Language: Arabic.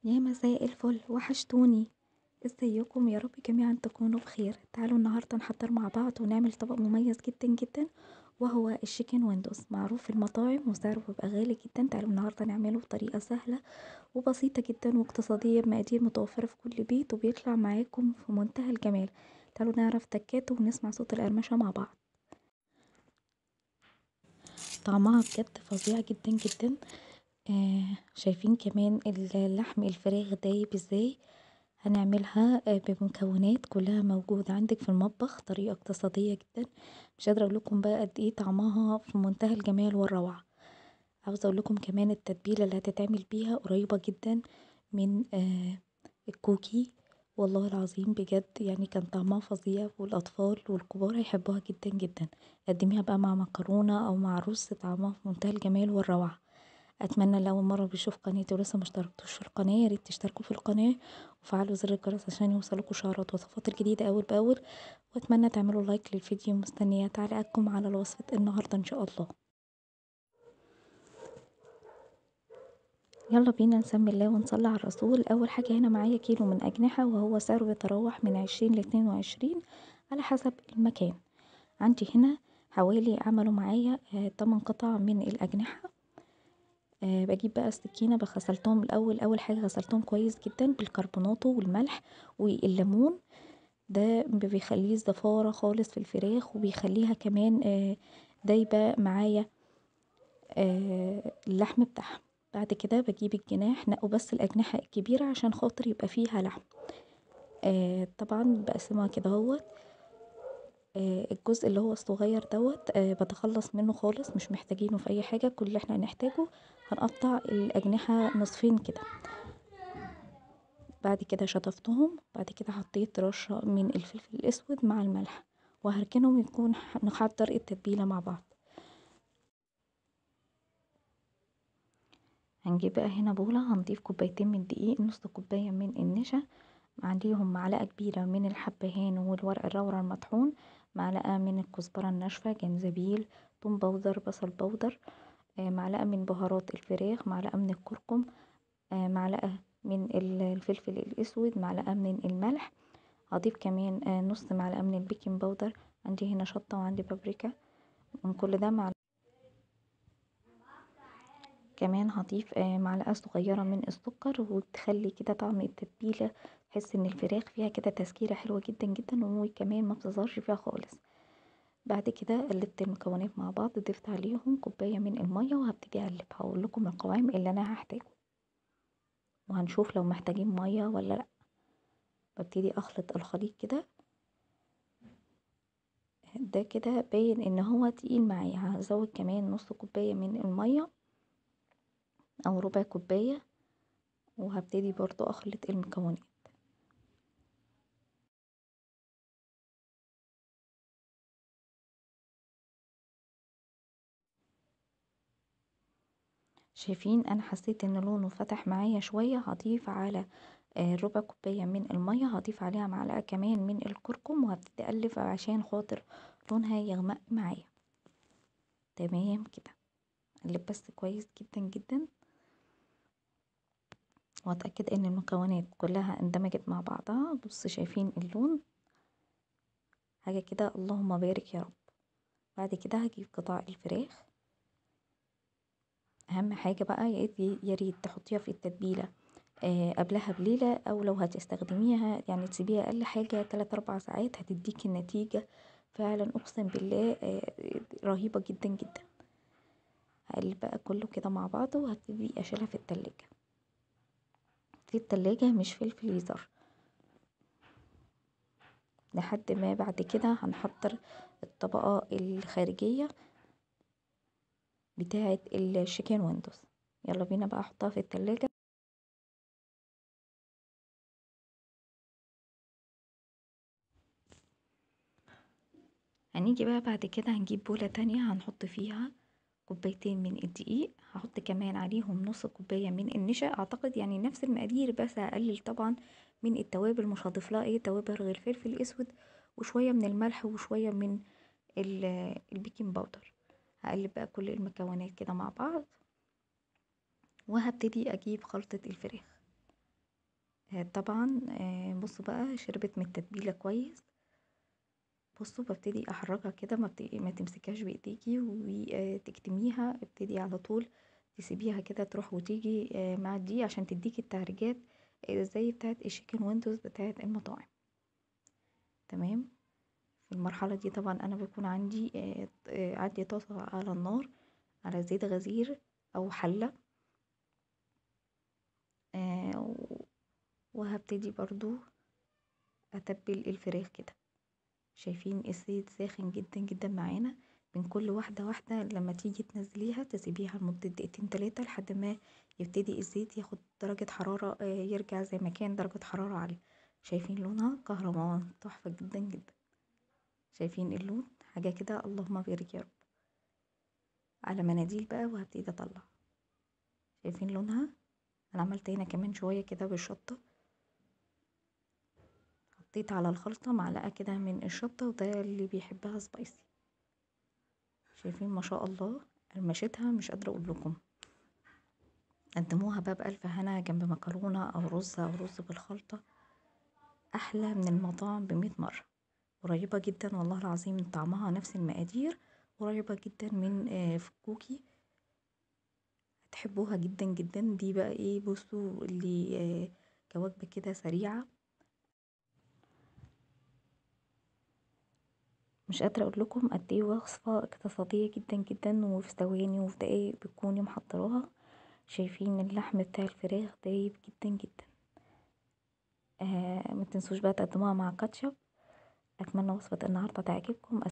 يا مساء الفل، وحشتوني. ازيكم؟ يا رب جميعا تكونوا بخير. تعالوا النهارده نحضر مع بعض ونعمل طبق مميز جدا جدا، وهو الشيكن ويندوز. معروف في المطاعم وسعره بيبقى غالي جدا. تعالوا النهارده نعمله بطريقه سهله وبسيطه جدا واقتصاديه، بمقادير متوفره في كل بيت، وبيطلع معاكم في منتهى الجمال. تعالوا نعرف تكاته ونسمع صوت القرمشه مع بعض. طعمها بجد فظيع جدا جدا. شايفين كمان اللحم الفراخ دايب ازاي. هنعملها بمكونات كلها موجودة عندك في المطبخ، طريقة اقتصادية جدا. مش قادرة اقول لكم بقى قد ايه طعمها في منتهى الجمال والروعة. عاوزة اقول لكم كمان التتبيلة اللي هتتعمل بيها قريبة جدا من الكوكي. والله العظيم بجد يعني كان طعمها فظيع، والاطفال والكبار هيحبوها جدا جدا. قدميها بقى مع مكرونة او مع رز، طعمها في منتهى الجمال والروعة. اتمنى لو اول مره بيشوف قناتي ولسه مشتركتوش في القناه، يا ريت تشتركوا في القناه وفعلوا زر الجرس عشان يوصلكوا اشعارات وصفات الجديده اول باول. واتمنى تعملوا لايك للفيديو، مستنيه تعليقاتكم على وصفه النهارده ان شاء الله. يلا بينا نسمي الله ونصلي على الرسول. اول حاجه هنا معايا كيلو من اجنحه، وهو سعره بيتراوح من 20 ل22 على حسب المكان. عندي هنا حوالي عملوا معايا 8 قطع من الاجنحه. باجيب بقى السكينة، غسلتهم الأول. أول حاجة غسلتهم كويس جدا بالكربوناتو والملح والليمون. ده بيخليه زفارة خالص في الفراخ، وبيخليها كمان دايبة معايا اللحم بتاعها. بعد كده بجيب الجناح، نقوا بس الأجنحة الكبيرة عشان خاطر يبقى فيها لحم. طبعا بقسمها كده اهوت. الجزء اللي هو الصغير دوت بتخلص منه خالص، مش محتاجينه في اي حاجة. كل اللي احنا هنحتاجه هنقطع الأجنحة نصفين كده. بعد كده شطفتهم، بعد كده حطيت رشة من الفلفل الأسود مع الملح، وهركنهم يكون نحضر التتبيلة مع بعض. هنجيب بقى هنا بولة، هنضيف كوبايتين من الدقيق، نص كوباية من النشا، عليهم معلقة كبيرة من الحبهان والورق اللورا المطحون، معلقة من الكزبرة الناشفة، جنزبيل، توم بودر، بصل بودر، معلقة من بهارات الفراخ، معلقة من الكركم، معلقة من الفلفل الأسود، معلقة من الملح. هضيف كمان نص معلقة من البيكنج باودر. عندي هنا شطة وعندي بابريكا. من كل ده كمان هضيف معلقة صغيرة من السكر، وتخلي كده طعم التتبيلة، تحس ان الفراخ فيها كده تسكيرة حلوة جدا جدا، وكمان ما بتظهرش فيها خالص. بعد كده قلبت المكونات مع بعض، ضفت عليهم كوباية من المية وهبتدي اقلب. هقول لكم القوام اللي انا هحتاجه، وهنشوف لو محتاجين مية ولا لا. ببتدي اخلط الخليط كده. ده كده باين ان هو تقيل معايا، هزود كمان نص كوباية من المية او ربع كوباية، وهبتدي برضو اخلط المكونات. شايفين انا حسيت ان لونه فتح معايا شوية، هضيف على ربع كوباية من المية، هضيف عليها معلقة كمان من الكركم، وهبتدي اقلب عشان خاطر لونها يغمق معايا. تمام كده. اقلب بس كويس جدا جدا، واتأكد ان المكونات كلها اندمجت مع بعضها. بص شايفين اللون؟ حاجة كده اللهم بارك يا رب. بعد كده هجيب قطع الفراخ. اهم حاجة بقى يا ريت تحطيها في التتبيلة قبلها بليلة، او لو هتستخدميها يعني تسيبيها اقل حاجة 3 4 ساعات، هتديكي النتيجة فعلا اقسم بالله رهيبة جدا جدا. هقلب بقى كله كده مع بعضه، وهبتدي اشيلها في التلاجة. في التلاجة مش في الفريزر، لحد ما بعد كده هنحضر الطبقة الخارجية بتاعة الشيكن ويندوز. يلا بينا بقى احطها في التلاجة. هنيجي بقى بعد كده هنجيب بولة تانية، هنحط فيها كوبايتين من الدقيق، هحط كمان عليهم نص كوباية من النشا، اعتقد يعني نفس المقادير، بس هقلل طبعا من التوابل. مش هضيف لها اي توابل غير فلفل اسود وشوية من الملح وشوية من البيكنج باودر. هقلب بقى كل المكونات كده مع بعض، وهبتدي اجيب خلطة الفراخ. طبعا بصوا بقى شربت من التتبيلة كويس. بصوا ببتدي احركها كده، ما تمسكهاش بايديكي وتكتميها، ابتدي على طول تسيبيها كده تروح وتيجي مع دي عشان تديكي التهريجات زي بتاعه الشيكن ويندوز بتاعه المطاعم. تمام. في المرحلة دي طبعا انا بيكون عندي طاسة على النار على زيت غزير او حلة. وهبتدي برضو اتبل الفراخ كده. شايفين الزيت ساخن جدا جدا معانا. من كل واحدة واحدة لما تيجي تنزليها تسيبيها لمدة دقيقتين 3 لحد ما يبتدي الزيت ياخد درجة حرارة، يرجع زي ما كان درجة حرارة عالية. شايفين لونها كهرمان تحفة جدا جدا. شايفين اللون حاجة كده اللهم بارك يا رب. على مناديل بقى وهبتدي اطلع. شايفين لونها. انا عملت هنا كمان شوية كده بالشطة، حطيت على الخلطة معلقة كده من الشطة، وده اللي بيحبها سبايسي. شايفين ما شاء الله قرمشتها مش قادرة اقول لكم. قدموها بقى بألف هنا جنب مكرونة او رز بالخلطة، احلى من المطاعم ب100 مرة. قريبة جدا والله العظيم، طعمها نفس المقادير، قريبة جدا من فكوكي. هتحبوها جدا جدا. دي بقى ايه، بصوا اللي كوجبة كده سريعة. مش قادرة اقول لكم قد ايه وصفة اقتصادية جدا جدا، وفي ثواني وفي دقايق بتكوني محضراها. شايفين اللحم بتاع الفراخ دايب جدا جدا. ما تنسوش بقى تقدموها مع كاتشب. اتمنى وصفة النهاردة تعجبكم.